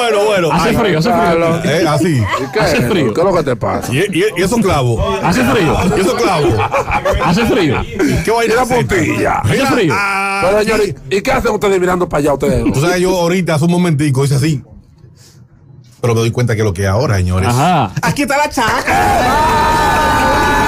bueno. Hace frío. Así. Hace frío. ¿Qué es lo que te pasa? ¿Y esos clavos? Hace frío. ¿Y esos clavos? Hace frío. ¿Qué va a ir La a hacer? puntilla. Hace frío. Pero, señores, ¿y qué hacen ustedes mirando para allá ustedes? Tú sabes, yo ahorita hace un momentico hice así. Pero me doy cuenta que lo que es ahora, señores. Ajá. Aquí está la chaca.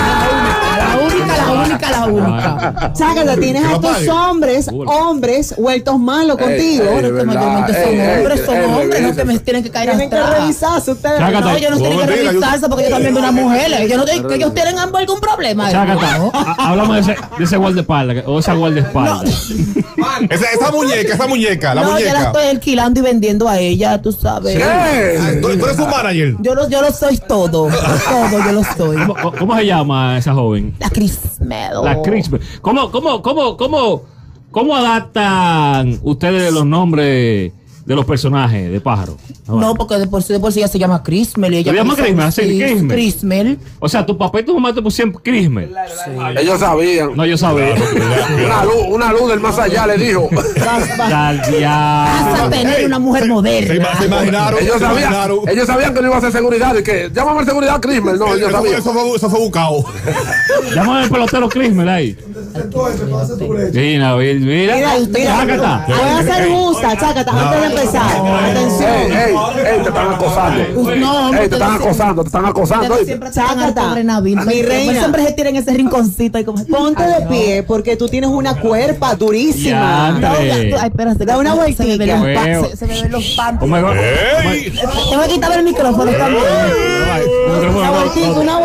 La única. Chácata, tienes Que a lo estos pague. hombres vueltos malos contigo. Mayormente Son hombres, no que me tienen que caer Tienen que atrás. revisarse ustedes. Chácata. No, ellos no tienen que Mentira, revisarse porque ellos también son unas mujeres. Ellos tienen ambos algún problema. Chácata. Háblame de ese guardaespaldas o esa guardaespaldas. Esa muñeca, la No, yo la muñeca. estoy alquilando y vendiendo a ella, tú sabes. ¿Qué? ¿Tú eres su manager? Yo lo soy todo. Todo yo lo soy. ¿Cómo se llama esa joven? La Crismelo. La Crisp. ¿Cómo adaptan ustedes los nombres de los personajes de pájaro? No, porque de por sí ella se llama Crismel. ¿Se llama Crismel? ¿Sí? Crismel. O sea, tu papá y tu mamá te pusieron Crismel. Ellos sabían. No, yo sabía. Una luz del más allá le dijo. Vas a tener una mujer moderna. Se imaginaron. Ellos sabían que no iba a hacer seguridad y que llámame a seguridad Crismel. No, ellos sabían. Eso fue buscado. Llámame al pelotero Crismel ahí. Mira. Chácata. Voy a hacer justa, Chácata, antes de empezar. Atención. Te están acosando. No, Te están acosando. Ustedes siempre sacan al Chácata, pobre Navín. mi reina. Siempre se tiran en ese rinconcito y como Ponte de pie porque tú tienes una cuerpa durísima. Ya, Ay, espérate. Da una Se me ven los vueltica. pa- se me ven los panties. Oh my God. Tengo que quitarme el micrófono también. Una vueltica, una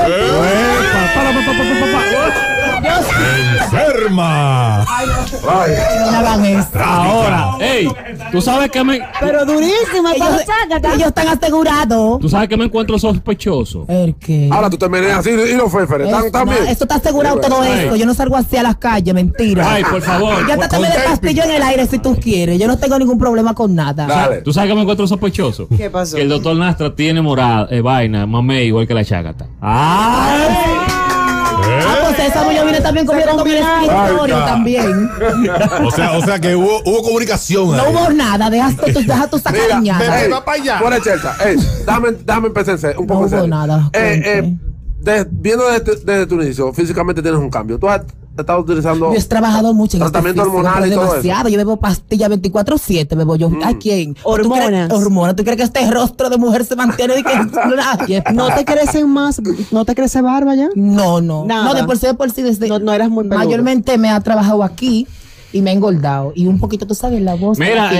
vueltica. Enferma. No hagan eso. Ahora, tú sabes que Pero durísima, para Chácata. Ellos están asegurados. tú sabes que me encuentro sospechoso. ¿El qué? Ahora tú te meneas así y los féferes. ¿Están bien? Esto está asegurado todo esto. Yo no salgo así a las calles, mentira. Ay, por favor. Ya trátame de pastillo en el aire si tú quieres. Yo no tengo ningún problema con nada. Dale. ¿Tú sabes que me encuentro sospechoso? ¿Qué pasó? Que el doctor Nastra tiene vaina, mamé, igual que la Chácata. Pues esa yo vine también comiendo con mi escritorio también. O sea que hubo comunicación. No ahí. hubo nada. Deja tu sacañada. Va para allá. Fuera Chelta. Déjame empezar un poco No en serio. hubo nada. Viendo desde tu inicio, físicamente tienes un cambio. Tú has estado utilizando Yo he trabajado mucho en tratamiento este físico, hormonal y pero todo demasiado. Yo bebo pastillas 24/7, bebo yo. ¿A quién? Hormonas. Hormonas. ¿Tú crees que este rostro de mujer se mantiene de que nadie? ¿No te crecen más? ¿No te crece barba ya? No. Nada. No, de por sí desde No eras muy peludo. mayormente me ha trabajado aquí y me ha engordado. Y un poquito, tú sabes, la voz. Mira,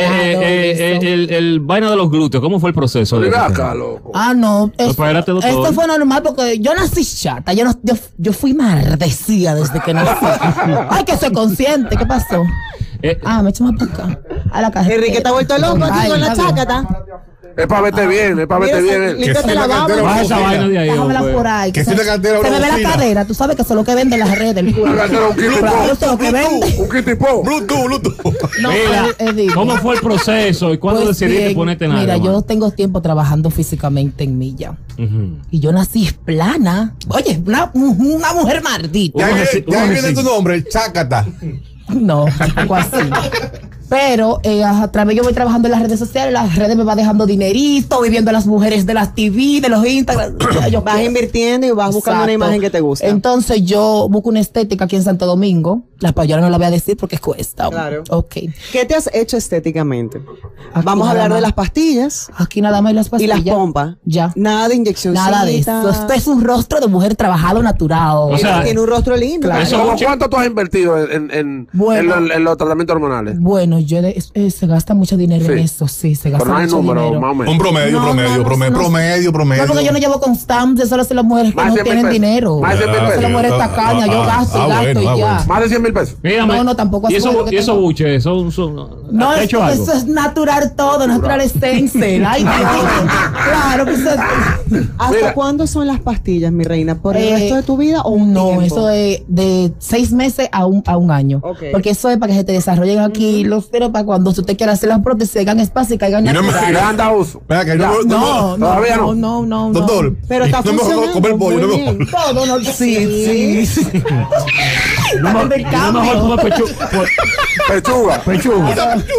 el vaina de los glúteos, ¿cómo fue el proceso? Ven acá, loco. No. Espérate, doctor. Esto fue normal porque yo nací chata. Yo fui maldecida desde que nací. Hay que ser consciente. ¿Qué pasó? Me echo más para acá. A la caja. Enrique está vuelto loco aquí Ay, con la está bien. Chácata. Es para verte bien, es para verte bien. Límpiate la cartera, baba. Baja esa vaina de ahí. Déjamela hombre. por ahí. Que si la cartera se me ve la bocina. cadera. Tú sabes que eso es lo que vende en las redes. El culo. Un kit Claro, eso es lo que vende. un kitipó. Bluetooth. No, Mira, digo. ¿cómo fue el proceso y cuándo Pues decidiste bien, ponerte nada? Mira, yo tengo tiempo trabajando físicamente en mí ya. Y yo nací plana. Oye, una mujer maldita. Ya ¿Cómo viene tu nombre, Chácata. No, algo así. Pero a través yo voy trabajando en las redes sociales, las redes me va dejando dinerito, viviendo a las mujeres de las TV, de los Instagram. Yo Vas invirtiendo y vas buscando una Exacto. imagen que te gusta. Entonces yo busco una estética aquí en Santo Domingo. La payola no la voy a decir porque cuesta. Claro. Ok. ¿Qué te has hecho estéticamente? Aquí Vamos a nada hablar de más. las pastillas Aquí nada más y las y pastillas. las pompas. Ya. Nada de inyección. Nada de eso. Esto es un rostro de mujer trabajado natural. O sea, Tiene un rostro lindo. Claro. Eso ¿Cómo mucho- cuánto tú has invertido en los tratamientos hormonales? Bueno, se gasta mucho dinero en Sí. eso, sí, se gasta Pero no hay mucho número, dinero. más o menos. Un promedio. No, Eh, No, porque yo no llevo constante, solo son las mujeres que Más no de 100.000 tienen pesos. dinero. Más de 100.000 Son las pesos. mujeres tacañas, yo gasto y gasto y ya. Más de 100,000 pesos. Mírame, No, tampoco ¿Y así eso, lo que y esos tengo. buches No, ¿has hecho algo? eso es natural todo, natural stencil. Ay, Dios. Claro que eso ¿Hasta Mira. cuándo son las pastillas, mi reina? ¿Por el resto de tu vida o un no, tiempo? eso es de 6 meses a un año. Ok. Porque eso es para que se te desarrollen aquí los pero para cuando usted quiera hacer las prótesis, hagan espacio y caigan Y no me naturales. Le anda uso. Venga, que Ya. todavía no. Doctor, Pero está no me voy a funcionando comer pollo, muy no me bien. voy a- Todo, no, sí. No, de no cambio. mejor comer Pechuga. pechuga.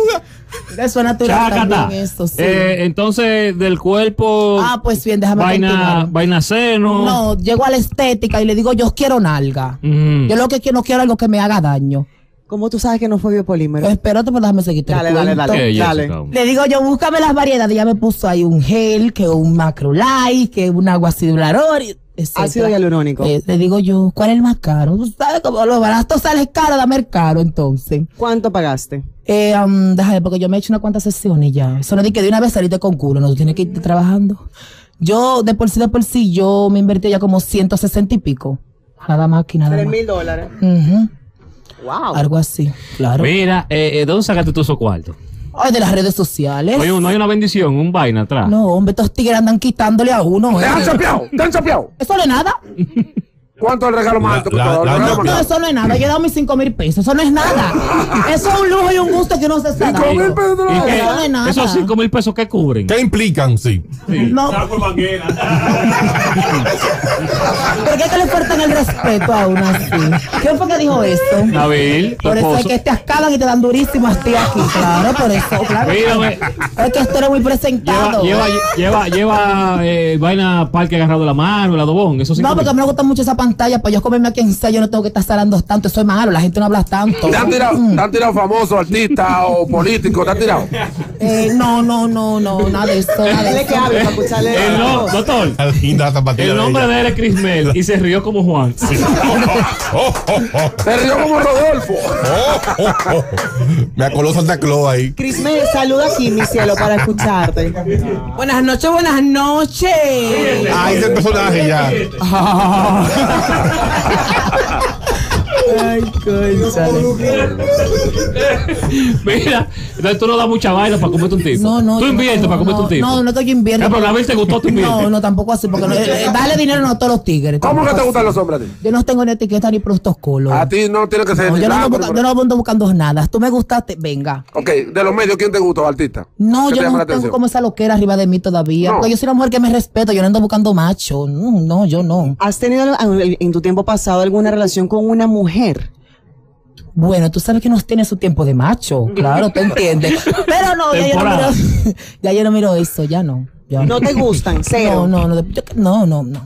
Eso es natural Chácata. también, eso sí. Entonces, del cuerpo. Pues bien, déjame continuar. Vaina seno. No, llego a la estética y le digo, yo quiero nalga. Mm. Yo lo que no quiero algo que me haga daño. ¿Cómo tú sabes que no fue biopolímero? Espérate, pues déjame seguirte el cuento. ¿Qué, dale. Jessica? Le digo yo, búscame las variedades. Ya me puso ahí un gel, que un macrolite, que un agua acidulador, etcétera. Ácido hialurónico. Le digo yo, ¿cuál es el más caro? Tú sabes, como lo barato sale caro, dame el caro, entonces. ¿Cuánto pagaste? Déjame, porque yo me he hecho unas cuantas sesiones ya. Eso no es de que de una vez saliste con culo, no, tú tienes que irte trabajando. Yo, de por sí, yo me invertí ya como 160 y pico. Nada más que nada más. $3,000. Ujú. Wow. Algo así, claro. Mira, ¿de dónde sacaste tú esos cuartos? Ay, de las redes sociales. Oye, no hay una bendición, un vaina atrás. No, hombre, estos tigres andan quitándole a uno. ¡Te han chapeado! ¡Te han chapeado! Eso no es nada. ¿Cuánto es el regalo más alto que te ha dado? El regalo más No, caro. eso no es nada. Yo he dado mis 5,000 pesos. Eso no es nada. Eso es un lujo y un gusto que uno se está dando. 5,000 pesos te lo ¿Y dan. qué? Eso no es nada. Esos 5,000 pesos que cubren. ¿Qué implican? Sí. No. ¿Por qué que le faltan el respeto a uno así? ¿Quién fue que dijo esto? Nabil, tu Por eso es esposo. que te acaban y te dan durísimo a ti aquí, claro, por eso, claro. Mírame. Es que esto era muy presentado. Lleva vaina parque agarrado de la mano, el adobón. Eso sí. No, porque a mí me gusta mucho esa pantalla, para yo comerme a quien sea, yo no tengo que estar salando tanto, eso es malo, la gente no habla tanto. ¿Te han tirado famosos, artistas o políticos? ¿Te han tirado? No, nada de eso, nada de Dile que eso. hable para escucharle. Doctor, Linda zapatilla el de nombre ella. de él es Chris Mel y se rió como Juan. Oh, oh, oh. Se rió como Rodolfo. Oh, oh, oh. Me acoló Santa Claus ahí. Crismel, saluda aquí, mi cielo, para escucharte. Buenas noches, buenas noches. Ahí es el personaje ya. Ay, cónchale. Mira, entonces tú no das mucha vaina para comerte un tipo. No. Tú inviertes para comerte un tipo. No, que yo invierto. Pero Nabil te gustó, tú inviertes. No, tampoco así, porque dale dinero no a todos los tigres. ¿Cómo que tampoco te gustan así. los hombres a ti? Yo no tengo ni etiqueta ni protocolo. A ti no tiene que ser No, ni yo no blanco, ando ni yo no ando buscando nada. Tú me gustaste, venga. Ok, de los medios, ¿quién te gusta, artista? No, ¿Qué te yo llama no la tengo atención? como esa loquera arriba de mí todavía. No. Porque yo soy una mujer que me respeto, yo no ando buscando macho. No, yo no. ¿Has tenido en tu tiempo pasado alguna relación con una mujer? Bueno, tú sabes que nos tiene su tiempo de macho, claro, tú entiendes. Pero no, Temporada. ya yo no miro eso, ya no. Ya ¿No te gustan? Cero. No.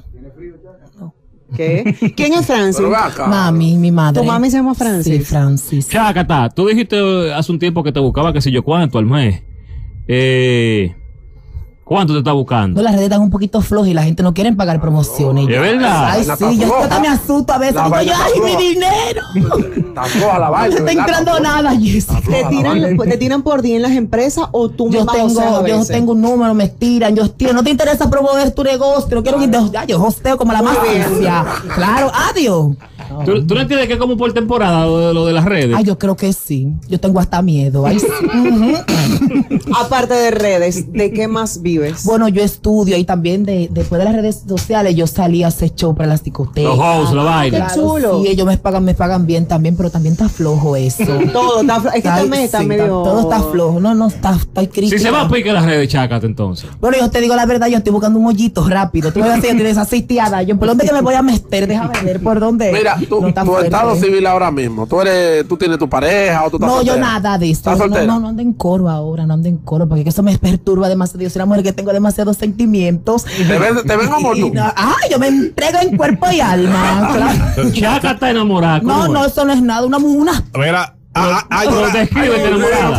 ¿Qué? ¿Quién es Francis? Pero ve acá. Mami, mi madre. ¿Tu mami se llama Francis? Sí, Francis. Chácata, tú dijiste hace un tiempo que te buscaba qué sé yo cuánto al mes. ¿Cuánto te está buscando? No, las redes están un poquito flojas y la gente no quiere pagar promociones. ¿De verdad? Ay, La sí, vaina yo está hasta me floja. asusto a veces. La Digo vaina yo, está ay, floja. mi dinero. Está floja la No vaina. te está ¿verdad? entrando Está floja. nada, Jessica. ¿Te tiran por día en las empresas o tú Yo misma joseas a tengo veces? un número, me tiran, yo estiro. No te interesa promover tu negocio, no quiero que ya, yo hosteo como la más sucia. Claro, adiós. ¿Tú no entiendes que es como por temporada lo de las redes? Ay, yo creo que sí. Yo tengo hasta miedo. Ay, sí. Ujú. Aparte de redes, ¿de qué más vives? Bueno, yo estudio y también después de las redes sociales yo salí a hacer show para las discotecas. Los hosts, la vaina. Qué chulo. Sí, ellos me pagan bien también, pero también está flojo eso. Todo, es que Ay, también está sí, medio... todo está flojo. No, está crítico. Si se va a pique las redes, chácate entonces. Bueno, yo te digo la verdad, yo estoy buscando un hoyito rápido. Tú me vas a decir, tienes esa sitiada. Yo, ¿por dónde que me voy a meter? Déjame ver por dónde. Mira, No está tu fuerte. estado civil ahora mismo. Tú tienes tu pareja o tú estás No, yo soltera? nada de eso. ¿Estás soltera? No ando en coro ahora, no ando en coro, porque eso me perturba demasiado. Yo soy una mujer que tengo demasiados sentimientos. ¿Te ven como tú? Yo me entrego en cuerpo y alma. Claro. Chácata está enamorada. ¿cómo No, es? eso no es nada. Una Mira, Pero descríbete enamorada.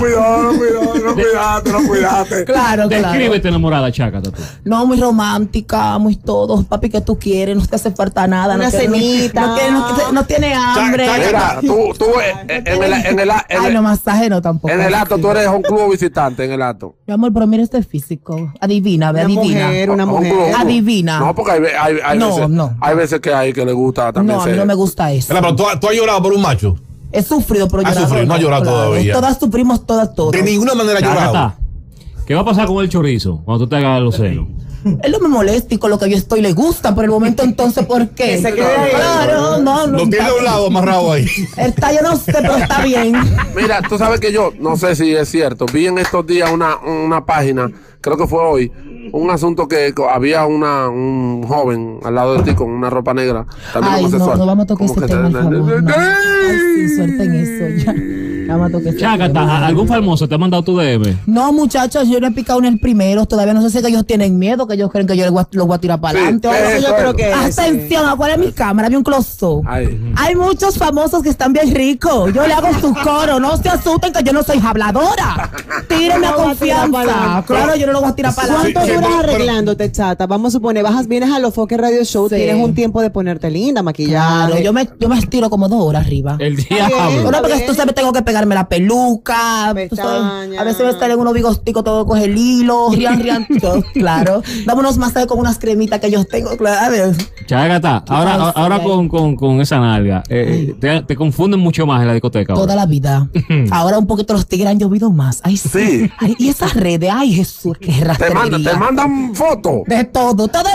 Cuidate. claro. Descríbete enamorada, chácata tú. No, muy romántica, muy todo. Papi, ¿qué tú quieres? No te hace falta nada. Una no quiere- cenita. No tiene hambre. Chaca, Mira, tú Ay, no, masaje no tampoco. en el acto tú eres un club visitante en el acto. Mi amor, pero mira este físico. Adivina, ve, Una adivina. mujer, una Un club, mujer. un club. Adivina. No, porque hay No, veces, no. hay veces que hay que le gusta también No, a mí ser- no me gusta eso. Mira, pero tú has llorado por un macho. He sufrido, pero Has llorado sufrido, no has llorado todavía. Todas sufrimos, todas. De ninguna manera has llorado. Chácata. ¿Qué va a pasar con el chorizo cuando tú te hagas los senos? Él no me molesta y con lo que yo estoy le gusta por el momento, entonces, ¿por qué? Que se quede ahí. Claro, no. Lo tiene a un lado amarrado ahí. Está, yo no sé, pero está bien. Mira, tú sabes que yo, no sé si es cierto, vi en estos días una página, creo que fue hoy, un asunto que había un joven al lado de ti con una ropa negra, también Ay, homosexual. no vamos a tocar Como ese que tema, por favor. No. Ay, sí, Ay, suelten eso ya. Chácata, ¿algún famoso te ha mandado tu DM? No, muchachos, yo no he picado en el primero. Todavía no sé si que ellos tienen miedo, que ellos creen que yo los voy a tirar para adelante. Yo creo que Atención, ¿cuál es mi cámara? Había un close-up. Hay muchos famosos que están bien ricos. Yo le hago su coro. No se asusten que yo no soy habladora. Tírenme a confianza. Claro, yo no lo voy a tirar para adelante. ¿Cuánto duras arreglándote, chata? Vamos a suponer, vienes a los Foques Radio Show, tienes un tiempo de ponerte linda, maquillada. Claro, yo me estiro como 2 horas arriba. El diablo. No, porque tú sabes, tengo que pegarme la peluca. Pestañas. A veces me salen unos bigosticos, todo coge el hilo. Rian, todo, claro. Dame unos masajes con unas cremitas que yo tengo, claro. Chácata, ahora con esa nalga, te confunden mucho más en la discoteca. Toda la vida. Ahora un poquito los tigres han llovido más. Ay, sí. Ay, y esas redes, ay, Jesús, qué rastrería. Te mandan fotos. De todo. Toda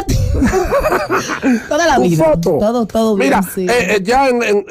la vida. Foto. Todo bien. Mira, sí. ya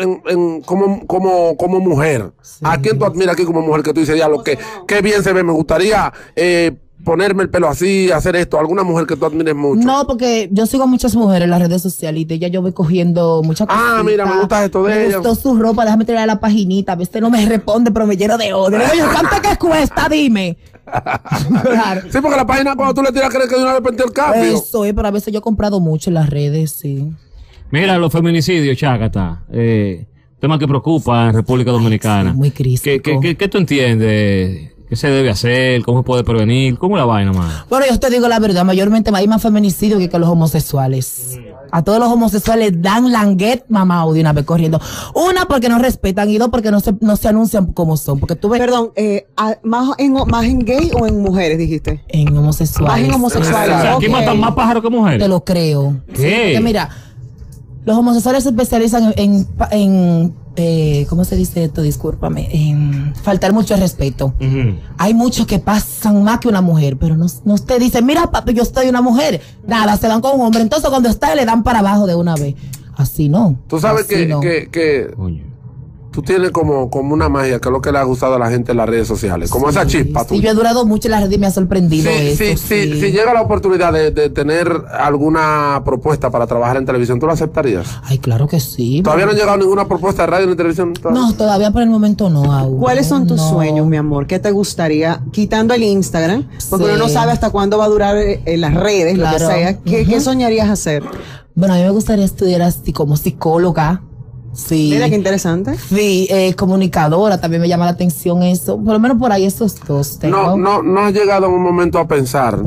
como mujer, ¿a quién tú admiras aquí como mujer que tú dices, diablo, qué bien se ve? Me gustaría ponerme el pelo así, hacer esto. ¿Alguna mujer que tú admires mucho? No, porque yo sigo a muchas mujeres en las redes sociales y de ellas yo voy cogiendo muchas cosas. Mira, me gusta esto de ella. Me gustó su ropa, déjame tirar la paginita. A veces no me responde, pero me lleno de odio. Le digo, ¿cuánto que cuesta? Dime. Claro. Sí, porque la página cuando tú le tiras crees que de una vez perdió el cambio. Eso es, pero a veces yo he comprado mucho en las redes, sí. Mira, los feminicidios, Chácata. Tema que preocupa en República Dominicana. Sí, muy crítico. ¿Qué tú entiendes? ¿Qué se debe hacer? ¿Cómo se puede prevenir? ¿Cómo la vaina, man? Bueno, yo te digo la verdad, mayormente hay más feminicidio que los homosexuales. A todos los homosexuales dan languet mamá de una vez corriendo. Una, porque no respetan, y dos, porque no se anuncian como son. Porque tú ves... Perdón, ¿más en gay o en mujeres, dijiste? En homosexuales. Más en homosexuales. O sea, aquí matan más pájaros que mujeres. Te lo creo. ¿Qué? Sí, porque mira, los homosexuales se especializan en ¿cómo se dice esto? Discúlpame. En faltar mucho el respeto. Hay muchos que pasan más que una mujer, pero no te dicen, mira, papi, yo soy una mujer. Nada, se van con un hombre. Entonces, cuando está, le dan para abajo de una vez. Así no. Tú sabes que tú tienes como una magia, que es lo que le ha gustado a la gente en las redes sociales. Como esa chispa. Sí, yo he durado mucho en las redes y me ha sorprendido eso. Si llega la oportunidad de tener alguna propuesta para trabajar en televisión, ¿tú la aceptarías? Ay, claro que sí. ¿Todavía no ha llegado ninguna propuesta de radio ni televisión? No, todavía por el momento no. Aún. ¿Cuáles son tus sueños, mi amor? ¿Qué te gustaría? Quitando el Instagram, porque uno no sabe hasta cuándo va a durar en las redes, claro. Lo que sea. ¿Qué soñarías hacer? Bueno, a mí me gustaría estudiar así como psicóloga. Sí. Mira, qué interesante. Sí, comunicadora, también me llama la atención eso. Por lo menos por ahí esos dos tengo. No has llegado en un momento a pensar,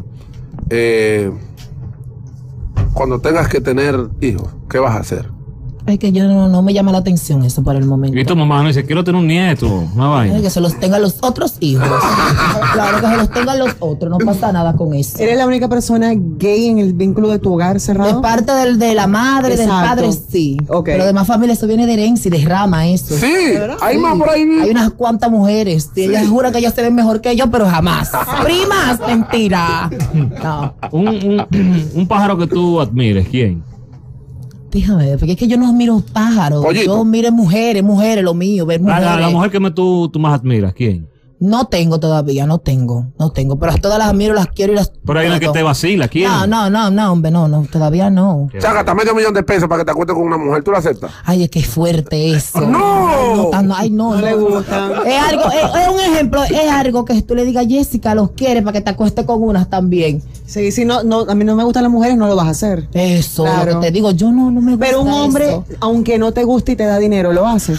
cuando tengas que tener hijos, ¿qué vas a hacer? Es que yo no me llama la atención eso por el momento. Y tu mamá no dice, quiero tener un nieto, una vaina. Que se los tengan los otros hijos. Claro, que se los tengan los otros, no pasa nada con eso. ¿Eres la única persona gay en el vínculo de tu hogar cerrado? De parte de la madre, Exacto. del padre, sí. Okay. Pero de más familia, eso viene de herencia y de rama, eso. Sí, hay más por ahí. Hay unas cuantas mujeres. Sí. Ellas juran que ellas se ven mejor que yo, pero jamás. Primas, mentira. No. Un pájaro que tú admires, ¿quién? Déjame, porque es que yo no miro pájaros. Pollito. Yo miro mujeres, lo mío, ver mujeres. La mujer que tú más admiras, ¿quién? No tengo todavía, no tengo. Pero a todas las admiro, las quiero y las... Pero hay una que te vacila, ¿quién? No, hombre, no, todavía no. Chácata, $500,000 para que te acuestes con una mujer, ¿tú lo aceptas? Ay, es que es fuerte eso. ¡No! No le gusta. Es un ejemplo, es algo que tú le digas, Jessica, los quieres para que te acuestes con unas también. Sí, si no, a mí no me gustan las mujeres, no lo vas a hacer. Eso, claro. Lo que te digo, yo no me gusta. Pero un hombre, eso. aunque no te guste y te da dinero, lo haces.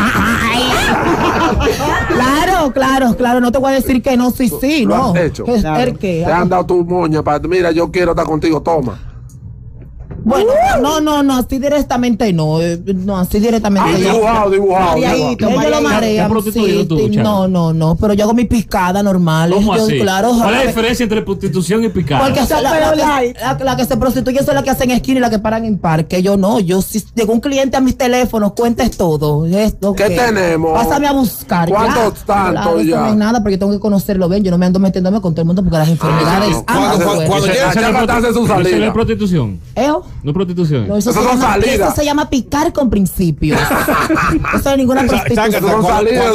Claro, no te voy a decir que no, sí, ¿Lo no. has hecho? Claro. Te han dado tu moña para, mira, yo quiero estar contigo, toma. Bueno, no, así directamente no. No, así directamente Dibujado. Mareadito, Ellos lo marean, ¿Qué prostituido tú, Chaco? No, pero yo hago mi piscada normal. ¿Cómo así? Claro, ¿Cuál es la diferencia entre prostitución y picada? porque la que se prostituye son las que hacen esquina y las que paran en parque. Yo no, si llegó un cliente a mis teléfonos, cuentes todo. ¿Qué tenemos? Pásame a buscar. ¿Cuántos tanto claro, ya? Eso no es nada, porque yo tengo que conocerlo bien. Yo no me ando metiéndome con todo el mundo porque las enfermedades. Cuando llega Chácata hace su salida. ¿Eso es prostitución? ¿Eso? No es prostitución. No, eso son salidas. Eso se llama picar con principios. Eso no es ninguna prostitución.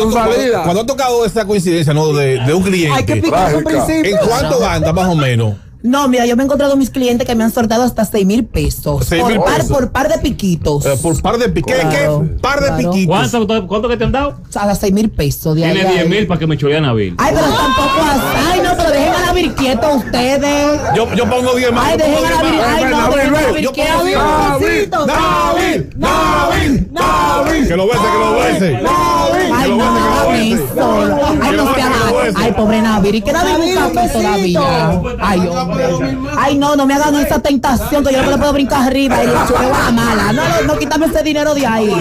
Cuando ha tocado esta coincidencia, ¿no? De un cliente. Hay que picar con principios. ¿En cuánto anda más o menos? No, mira, yo me he encontrado mis clientes que me han soltado hasta 6,000 pesos. 6,000 pesos. Por par de piquitos. Por par de piquitos. Claro, ¿Qué? Par de claro. piquitos. ¿Cuánto que te han dado? O sea, a 6,000 pesos de ahí. Tiene a ahí. 10,000 para que me cholee a Nabil. Ay, pero tampoco así. Ay, no, pero dejen a Nabil quieto ustedes. Yo pongo 10 más. Ay, yo pongo dejen a 10 Nabil. más. Ay, no, Nabil, dejen a ven. Nabil Yo quieto. pongo 10 más. Nabil. Que lo bese. Ay, no me hagan eso. Ay, no se hagan. Ay, pobre Nabil. ¿Y qué Nabil busca todavía? Ay, hombre. Ay, no me hagan esa tentación que yo no le puedo brincar arriba y le chuleo a la mala. No, quítame ese dinero de ahí.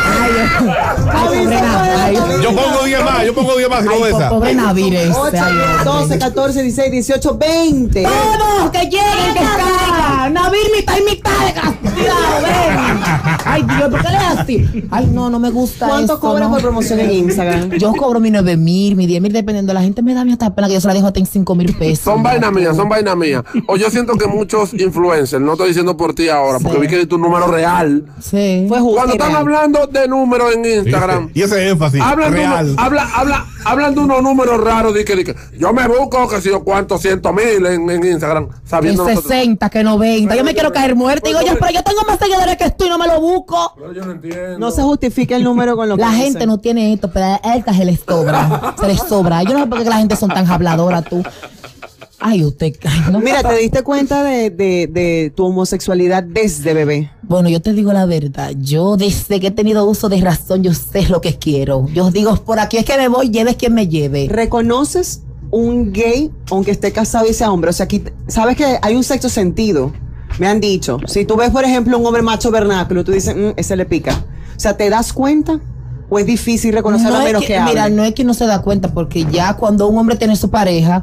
Ay, pobre Nabil. Yo pongo 10 más. Yo pongo 10 más si lo Ay, besa. pobre Nabil ese. 8, Ay, hombre. 12, 14, 16, 18, 20. Todos que lleguen, que caigan. Nabil, mitad y mitad de castigado, ven. Ay, Dios, ¿por qué le es así? Ay, no me gusta. ¿Cuánto eso, cobras no. por promoción en Instagram? Yo cobro mi 9,000, mi 10,000, dependiendo. La gente me da mi hasta pena que yo se la dejo hasta en 5,000 pesos. Son vainas mías, son vainas mías. O yo siento que muchos influencers, no estoy diciendo por ti ahora, porque Sí. vi que di tu número real. Sí. Fue justo. Cuando están hablando de números en Instagram, Y ese énfasis hablan de, real. hablan de unos números raros, de que yo me busco que si yo cuántos 100,000 en Instagram, Que sabiendo nosotros. 60, que 90. Yo me quiero caer muerta. Digo, pero yo tengo más seguidores que tú y no me lo busco. Pero yo no entiendo. No se justifica el número con lo que La dicen. gente no tiene esto, pero a él se les sobra. Se les sobra. Yo no sé por qué la gente son tan habladoras, tú. Ay, usted. Ay, no. Mira, ¿te diste cuenta de tu homosexualidad desde bebé? Bueno, yo te digo la verdad. Yo desde que he tenido uso de razón, yo sé lo que quiero. Yo digo, por aquí es que me voy, lleves quien me lleve. ¿Reconoces un gay aunque esté casado y sea hombre? O sea, aquí, sabes que hay un sexto sentido. Me han dicho. Si tú ves, por ejemplo, un hombre macho vernáculo, tú dices, ese le pica. O sea, ¿te das cuenta? ¿O es difícil reconocerlo a menos que hable? Mira, no es que no se da cuenta, porque ya cuando un hombre tiene su pareja,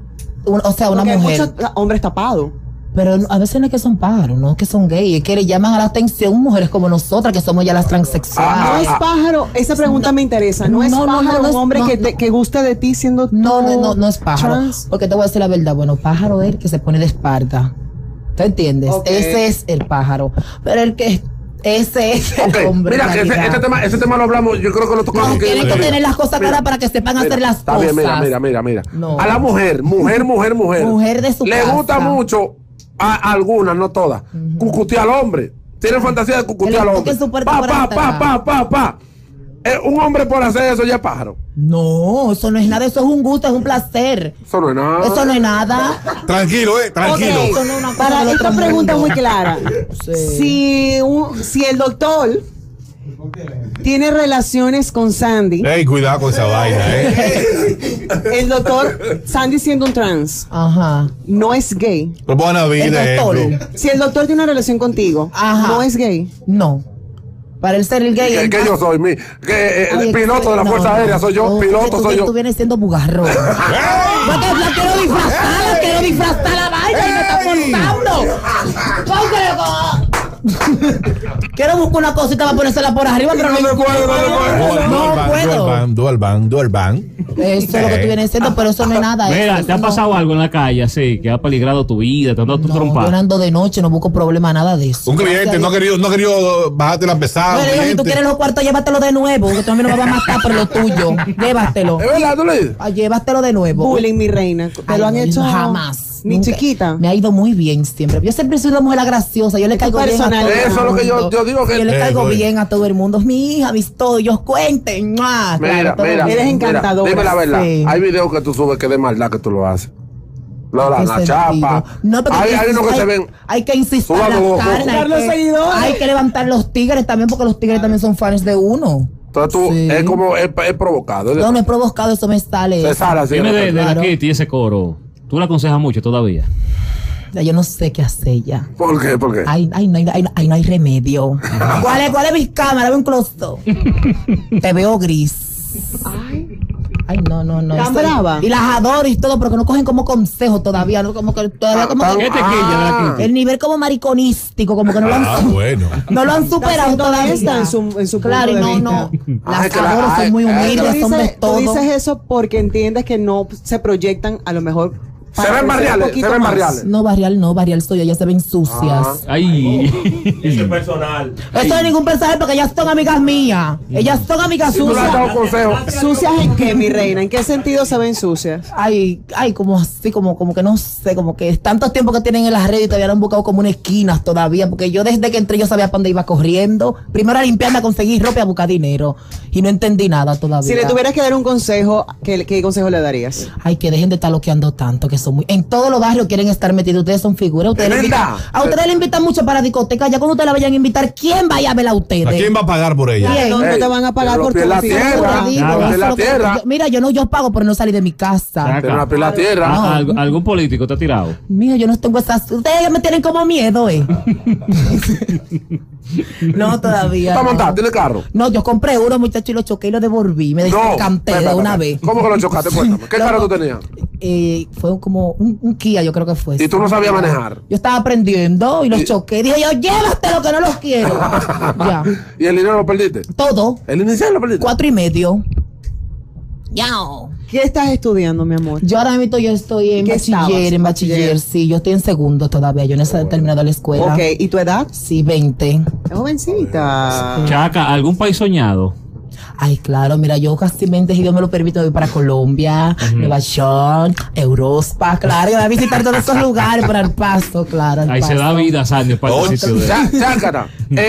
o sea, una Porque hay mujer. muchos hombres tapados. Pero a veces no es que son pájaros, no es que son gays, es que le llaman a la atención mujeres como nosotras, que somos ya las No transexuales. es pájaro, esa pregunta me interesa. No es no, no, pájaro no es- un hombre no, que guste de ti siendo No es pájaro. trans. Porque te voy a decir la verdad. Bueno, pájaro es el que se pone de espalda. ¿Tú entiendes? Ok. Ese es el pájaro. Pero ese es el Ok, hombre. mira, que en realidad. ese tema lo hablamos, yo creo que lo tocamos. No, tienen que tener las cosas claras para que sepan hacer las está cosas. bien, mira. No. A la mujer. Mujer de su le casa. gusta mucho a algunas, no todas, cucutear al hombre. Tienen fantasía de cucutear Que al le hombre. toquen su puerta por atrás. Un hombre por hacer eso ya es pájaro. No, eso no es nada, eso es un gusto, es un placer. Eso no es nada. Eso no es nada. Tranquilo, tranquilo. Ok, Eso no es una cosa para del esta otro pregunta mundo. muy clara. Sí. Si el doctor tiene relaciones con Sandy, Ey, cuidado con esa vaina, el doctor, Sandy siendo un trans, Ajá. no es gay. Pero pongan a vida, El doctor. ejemplo. Si el doctor tiene una relación contigo, Ajá. no es gay. No. Para él ser el gay. Que yo soy el Ay, piloto de la no, Fuerza Aérea, soy yo, no, piloto tú, soy yo. Tú vienes siendo bugarro. Porque la quiero disfrazar la vaina y me está forzando. Quiero buscar una cosita para ponérsela por arriba, pero no puedo. Dual ban. Eso es lo que tú vienes siendo, pero eso no es nada. Mira, eso ¿te ha no. pasado algo en la calle así que ha peligrado tu vida? ¿Te han dado tu No, yo no trompa? ando de noche, no busco problema, nada de eso. Un cliente no ha querido bajarte la pesada. Bueno, digo, si tú quieres los cuartos, llévatelo de nuevo, que tú a mí no me vas a matar por lo tuyo. Llévatelo. ¿Es verdad? ¿Tú le dices? Ah, llévatelo de nuevo. Bullying, mi reina. ¿Te Ay, lo han no, hecho? jamás. Ni Nunca. chiquita. Me ha ido muy bien siempre. Yo siempre he sido una mujer graciosa. Yo le caigo bien a todo personalidad. el Eso es lo que mundo. yo digo que- Yo le caigo Eso es. bien a todo el mundo. Mi hija, mis todo. Ellos cuenten. ¡Mua! Mira, Claro, todo mira. bien. Eres encantadora. Dime la verdad. Sí. Hay videos que tú subes que de maldad que tú lo haces. La ¿Qué chapa. sentido? No, porque Hay unos que se ven. Hay que insistir Suba en los las ojos. carnes. Buscar los seguidores. Hay que levantar los tigres también, porque los tigres también son fans de uno. Entonces tú, Sí. es como, es provocado. No, no he provocado, eso me sale. Se sale así. Dime de Claro. la Kitty ese coro. ¿Tú la aconsejas mucho todavía? Ya yo no sé qué hacer ya. ¿Por qué? ¿Por qué? Ay, no hay remedio. ¿Cuál es mi cámara? Ve un close-up. Te veo gris. Ay, no. ¿Tan Estoy- brava? Y las adoro y todo, pero que no cogen como consejo todavía, ¿no? Como que todavía como ¿Qué que te quilla de la Kitty? el nivel como mariconístico, como que no lo han Bueno. no lo han superado siendo todavía. honesta en su claro, y punto de no. vista. Las Ay, que la- adoro, son ay, muy ay, Tú humildes, son de dices, tú todo. dices eso porque entiendes que no se proyectan a lo mejor Se ven barriales, se ven barriales. No, barrial soy yo, ellas se ven sucias. Ay. Ese personal. Eso no es ningún personaje porque ellas son amigas mías. Ellas son amigas Si tú le has dado sucias. consejo. ¿Sucias en qué, mi reina? ¿En qué sentido se ven sucias? Ay, como así, como que no sé, como que tantos tiempos que tienen en las redes y todavía no han buscado como una esquinas todavía, porque yo desde que entré yo sabía para dónde iba corriendo. Primero a limpiarme, a conseguir ropa y a buscar dinero. Y no entendí nada todavía. Si le tuvieras que dar un consejo, ¿qué consejo le darías? Ay, que dejen de estar loqueando tanto, que son muy... En todos los barrios quieren estar metidos, ustedes son figuras. Ustedes ¿Es le invitan, verdad? a ustedes le invitan mucho para discotecas, ya cuando ustedes la vayan a invitar, ¿quién vaya a verla a ustedes? ¿A quién va a pagar por ella? ¿Quién? No te van a pagar Pero por piel tu la figura. tierra, Te digo, nada. eso de es la lo que- tierra. mira, yo pago por no salir de mi casa. Tiene una pila tierra. Ah, ¿Algún político te ha tirado? Mira, yo no tengo esas... Ustedes me tienen como miedo, No, todavía. ¿Está no. montado? ¿Tiene carro? No, yo compré uno, muchacho, y lo choqué y lo devolví. Me No. desencanté de espera, una espera. vez. ¿Cómo que lo chocaste? Cuéntame. ¿Qué No, carro tú tenías? Fue como un Kia, yo creo que fue. Y tú no sabías manejar. Yo estaba aprendiendo y los choqué. Dije yo, llévatelo que no los quiero. Ya. ¿Y el dinero lo perdiste? Todo. ¿El inicial lo perdiste? 4.5. Ya. ¿Qué estás estudiando, mi amor? Yo ahora mismo yo estoy en ¿Qué bachiller, estabas? en bachiller, Bachiller. sí. Yo estoy en segundo todavía. Yo no he terminado la escuela. Ok, ¿y tu edad? Sí, 20. Jovencita. Chaca, ¿algún país soñado? Ay, claro, mira, yo casi mente, si Dios me lo permite, voy para Colombia, Nueva York, Europa, claro, yo voy a visitar todos esos lugares para el paso, claro. al Ahí se da paso. vida, Sandy, para el sitio de... Chácara.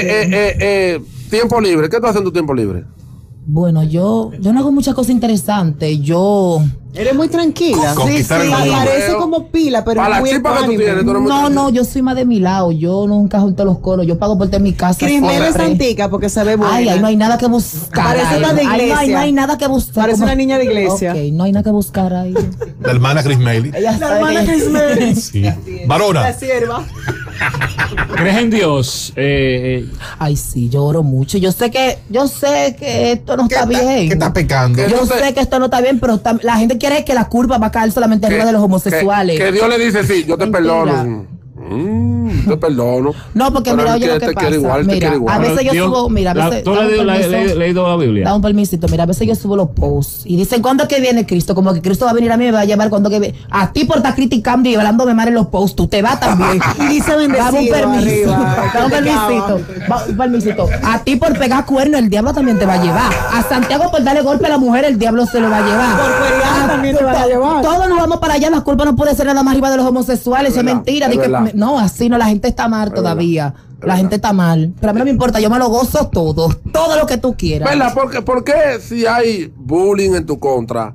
Tiempo libre. ¿Qué tú haces en tu tiempo libre? Bueno, yo no hago muchas cosas interesantes, yo... Eres muy tranquila. Conquistar el mundo. Parece como pila, pero Para la muy chispa que tú ecuánime. tienes, tú eres muy No, tranquila. yo soy más de mi lado, yo nunca junto los coros, yo pago por estar en mi casa. Crismel es siempre. antica porque se ve buena. Ay, ahí no hay nada que buscar. Parece una de Ay, iglesia. no hay nada que buscar. Parece Como- una niña de iglesia. Ok, no hay nada que buscar ahí. La hermana Chris Melly. Ella La sabe hermana que- Crismel. Sí. Varona. La sierva. ¿Crees en Dios? Ay, sí, yo oro mucho. Yo sé que esto no está bien. ¿Qué está pecando? ¿Qué? Yo Entonces- sé que esto no está bien, pero la gente quiere que la culpa va a caer solamente arriba de los homosexuales. Que Dios le dice, sí, yo te Mentira. perdono. Te perdono. No, porque Pero mira, él oye lo te que quiere pasa. igual, te Mira, quiere igual. a veces yo Dios- subo, mira, a veces... ¿Tú le dame un has permiso. leído la Biblia? Da un permisito, mira, a veces yo subo los posts y dicen, ¿cuándo es que viene Cristo? Como que Cristo va a venir a mí y me va a llevar cuando que viene. A ti por estar criticando y hablándome mal en los posts, tú te vas también. Y dice bendecido Dame un permiso. arriba. Dame un permisito. Un permisito. A ti por pegar cuerno, el diablo también te va a llevar. A Santiago por darle golpe a la mujer, el diablo se lo va a llevar. Por cuernear también te van a llevar. Todos nos vamos para allá, la culpa no puede ser nada más arriba de los homosexuales, eso es verdad, mentira. es Di que- verdad. no, así no, la gente está mal todavía. La verdad. gente está mal. Pero a mí no me importa, yo me lo gozo todo lo que tú quieras. ¿Verdad? ¿Por qué si hay bullying en tu contra,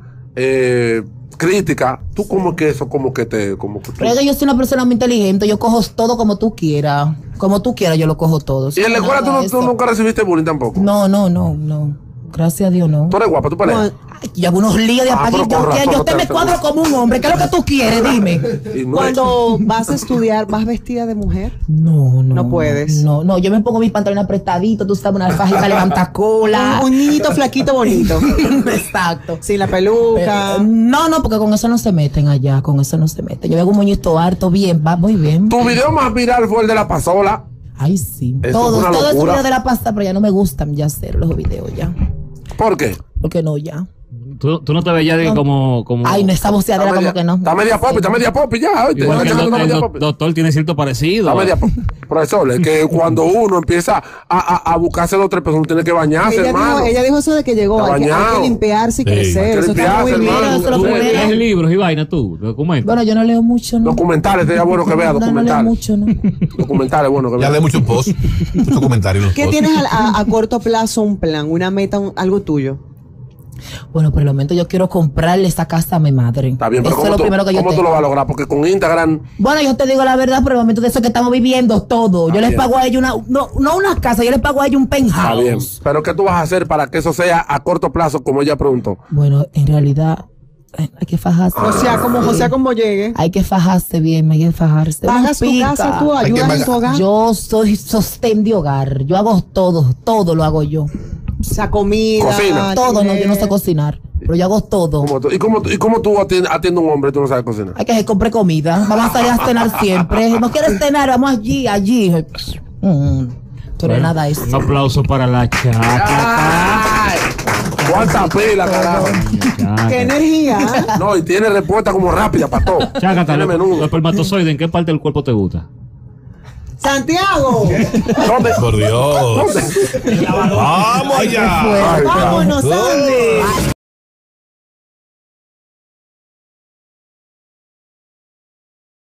crítica, tú como que eso, como que te... Como que tú- Pero es que yo soy una persona muy inteligente, yo cojo todo como tú quieras. Como tú quieras, yo lo cojo todo. Y en la escuela Nada de tú eso. nunca recibiste bullying tampoco. No. Gracias a Dios, no. Tú eres guapa, tú pareces. Ay, yo hago unos líos de apague. pero con razón Yo no te te me hace cuadro gusto. como un hombre. ¿Qué es lo que tú quieres? Dime. Y no es- Cuando vas a estudiar, ¿vas vestida de mujer? No. No puedes. No, yo me pongo mis pantalones apretaditos, tú sabes, una fajita levanta cola. Un niñito flaquito bonito. Exacto. Sin la peluca. No, porque con eso no se meten allá, con eso no se meten. Yo veo un moñito harto, bien, va muy bien. Tu video más viral fue el de la pasola. Ay, sí. Eso fue una Todos esos locura. videos de la pasta, pero ya no me gustan ya hacer los videos ya. ¿Por qué? Porque no, ya. ¿Tú no te ves ya de como... Ay, no, esa voceadera como que no. Está media pop, está media pop ya. ¿oíste? Igual que Está el media pop. doctor tiene cierto parecido. Está media pop. Profesor, es que cuando uno empieza a buscarse dos o tres personas, uno tiene que bañarse, hermano. Ella dijo eso de que llegó. Está Hay que bañado. limpiarse y Sí, crecer. hay que Eso está muy limpiarse, bien. hermano. Eso lo ¿Tú primero. lees libros y vaina tú? ¿Documentos? Bueno, yo no leo mucho, ¿no? Documentales, sería bueno que vea No leo documentales. mucho, ¿no? Documentales, bueno que Ya vea. lee muchos posts, muchos comentarios. en los ¿Qué posts. tienes a corto plazo un plan, una meta, algo tuyo? Bueno, por el momento yo quiero comprarle esa casa a mi madre. Está bien, pero Eso es ¿cómo, lo tú, primero que yo ¿cómo tú tengo. lo vas a lograr? Porque con Instagram, Bueno, yo te digo la verdad, por el momento de eso que estamos viviendo todo. Yo les bien. pago a ella no una casa, yo les pago a ella un está penthouse. bien. Pero ¿qué tú vas a hacer para que eso sea a corto plazo, como ella preguntó? Bueno, en realidad hay que fajarse. O sea, como llegue. Hay que fajarse bien, hay que fajarse. Pagas tu Uno pica. casa, tú Hay que ayudas en tu hogar. Yo soy sostén de hogar. Yo hago todo lo hago yo. O sea, comida. Cocina. Todo, no, yo no sé sé. cocinar. Pero yo hago todo. ¿Y cómo tú atiendes a un hombre y tú no sabes cocinar? Hay que comprar comida. Vamos a salir a cenar siempre. ¿No quieres cenar? Vamos allí. Tú no eres nada eso. Un aplauso para la chaca. Ay, ¿Cuánta pila, carajo? ¡Qué energía! No, y tiene respuesta como rápida para todo. Chácata, Tiene los menudo. espermatozoides, ¿en qué parte del cuerpo te gusta? ¡Santiago! ¿Dónde? Por Dios. Vamos allá. Ay, ¡Vámonos, Sandy!